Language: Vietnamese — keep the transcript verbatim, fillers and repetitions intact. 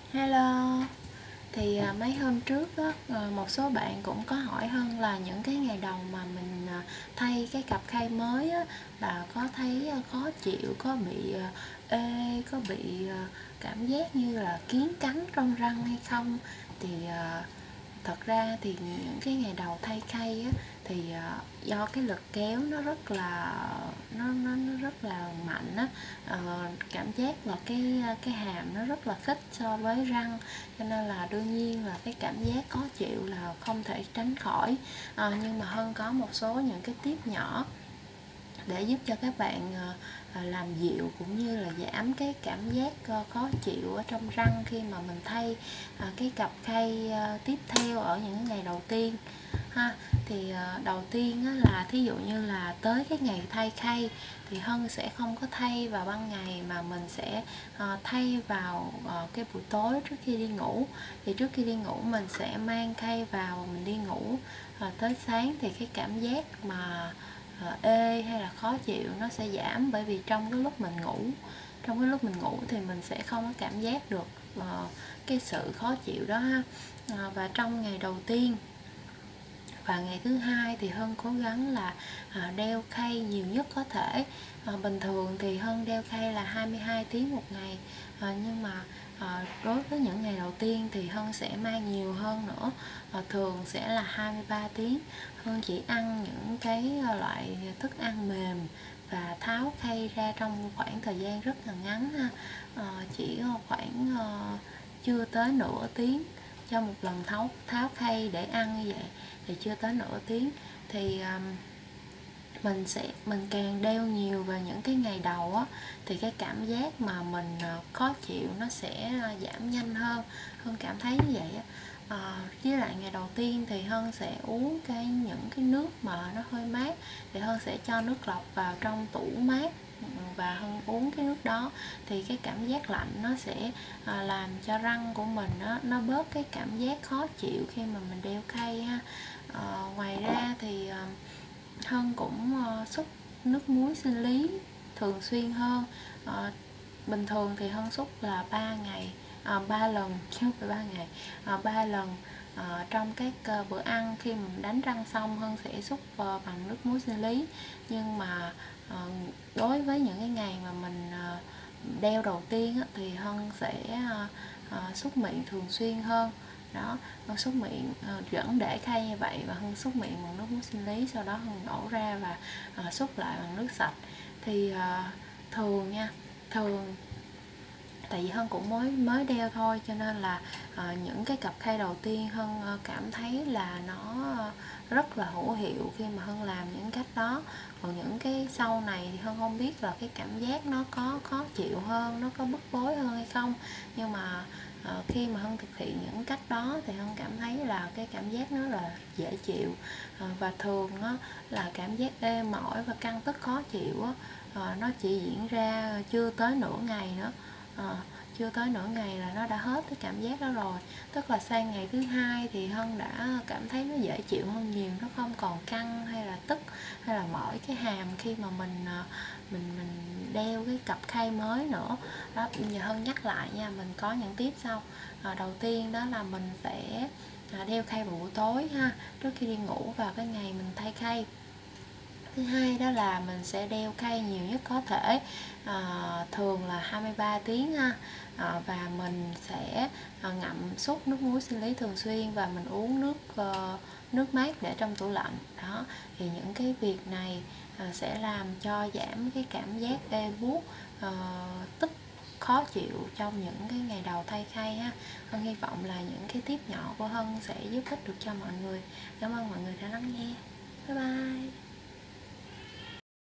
Hello, thì à, mấy hôm trước á, à, một số bạn cũng có hỏi Hân là những cái ngày đầu mà mình à, thay cái cặp khay mới á, là có thấy à, khó chịu, có bị à, ê, có bị à, cảm giác như là kiến cắn trong răng hay không. Thì à, thật ra thì những cái ngày đầu thay khay á, thì à, do cái lực kéo nó rất là nó nó, nó rất là mạnh á, ờ, cảm giác là cái cái hàm nó rất là khít so với răng, cho nên là đương nhiên là cái cảm giác khó chịu là không thể tránh khỏi. Ờ, nhưng mà Hân có một số những cái tip nhỏ để giúp cho các bạn ờ, làm dịu cũng như là giảm cái cảm giác ờ, khó chịu ở trong răng khi mà mình thay ờ, cái cặp khay ờ, tiếp theo ở những ngày đầu tiên ha. Thì ờ, đầu tiên á, là thí dụ như là tới cái ngày thay khay thì Hân sẽ không có thay vào ban ngày, mà mình sẽ ờ, thay vào ờ, cái buổi tối trước khi đi ngủ. Thì trước khi đi ngủ mình sẽ mang khay vào mình đi ngủ, ờ, tới sáng thì cái cảm giác mà ờ, ê hay là khó chịu nó sẽ giảm, bởi vì trong cái lúc mình ngủ trong cái lúc mình ngủ thì mình sẽ không có cảm giác được uh, cái sự khó chịu đó ha. Uh, và trong ngày đầu tiên và ngày thứ hai thì Hân cố gắng là uh, đeo khay nhiều nhất có thể. Uh, bình thường thì Hân đeo khay là hai mươi hai tiếng một ngày, uh, nhưng mà uh, đối với những ngày đầu tiên thì Hân sẽ mang nhiều hơn nữa, uh, thường sẽ là hai mươi ba tiếng. Hân chỉ ăn những cái loại thức ăn mềm và tháo khay ra trong khoảng thời gian rất là ngắn ha. Uh, chỉ khoảng uh, chưa tới nửa tiếng cho một lần tháo tháo khay để ăn như vậy, thì chưa tới nửa tiếng. Thì um, mình sẽ mình càng đeo nhiều vào những cái ngày đầu á, thì cái cảm giác mà mình khó chịu nó sẽ giảm nhanh hơn. Hân cảm thấy như vậy á. À, với lại ngày đầu tiên thì Hân sẽ uống cái những cái nước mà nó hơi mát, thì Hân sẽ cho nước lọc vào trong tủ mát và Hân uống cái nước đó, thì cái cảm giác lạnh nó sẽ à, làm cho răng của mình á, nó bớt cái cảm giác khó chịu khi mà mình đeo khay ha. À, ngoài ra thì à, Hân cũng uh, xúc nước muối sinh lý thường xuyên hơn. Uh, bình thường thì Hân xúc là ba ngày uh, ba lần chứ không phải ba ngày, uh, ba lần uh, trong các uh, bữa ăn. Khi mình đánh răng xong Hân sẽ xúc uh, bằng nước muối sinh lý, nhưng mà uh, đối với những cái ngày mà mình uh, đeo đầu tiên á, thì Hân sẽ uh, uh, xúc miệng thường xuyên hơn đó. Hân xúc miệng uh, vẫn để khay như vậy, và Hân xúc miệng bằng nước muối sinh lý, sau đó Hân nhổ ra và uh, xúc lại bằng nước sạch. Thì uh, thường nha thường tại vì Hân cũng mới mới đeo thôi, cho nên là uh, những cái cặp khay đầu tiên Hân uh, cảm thấy là nó uh, rất là hữu hiệu khi mà Hân làm những cách đó. Còn những cái sau này thì Hân không biết là cái cảm giác nó có khó chịu hơn, nó có bức bối hơn hay không, nhưng mà uh, khi mà Hân thực hiện những cách đó thì Hân cảm thấy là cái cảm giác nó là dễ chịu. Uh, và thường uh, là cảm giác ê mỏi và căng tức khó chịu uh, nó chỉ diễn ra chưa tới nửa ngày nữa. À, chưa tới nửa ngày là nó đã hết cái cảm giác đó rồi. Tức là sang ngày thứ hai thì Hân đã cảm thấy nó dễ chịu hơn nhiều, nó không còn căng hay là tức hay là mỏi cái hàm khi mà mình mình mình đeo cái cặp khay mới nữa đó. Bây giờ Hân nhắc lại nha, mình có những tiếp sau. À, đầu tiên đó là mình sẽ đeo khay vào buổi tối ha, trước khi đi ngủ vào cái ngày mình thay khay. Thứ hai đó là mình sẽ đeo khay nhiều nhất có thể, à, thường là hai mươi ba tiếng ha. À, và mình sẽ à, ngậm xúc nước muối sinh lý thường xuyên, và mình uống nước uh, nước mát để trong tủ lạnh đó. Thì những cái việc này à, sẽ làm cho giảm cái cảm giác ê buốt, uh, tức khó chịu trong những cái ngày đầu thay khay ha. Hân hy vọng là những cái tip nhỏ của Hân sẽ giúp ích được cho mọi người. Cảm ơn mọi người đã lắng nghe. Bye bye.